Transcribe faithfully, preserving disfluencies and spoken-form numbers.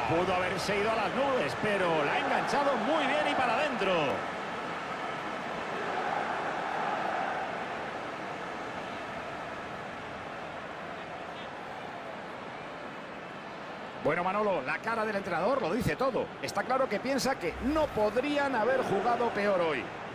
Pudo haberse ido a las nubes, pero la ha enganchado muy bien y para adentro. Bueno, Manolo, la cara del entrenador lo dice todo. Está claro que piensa que no podrían haber jugado peor hoy.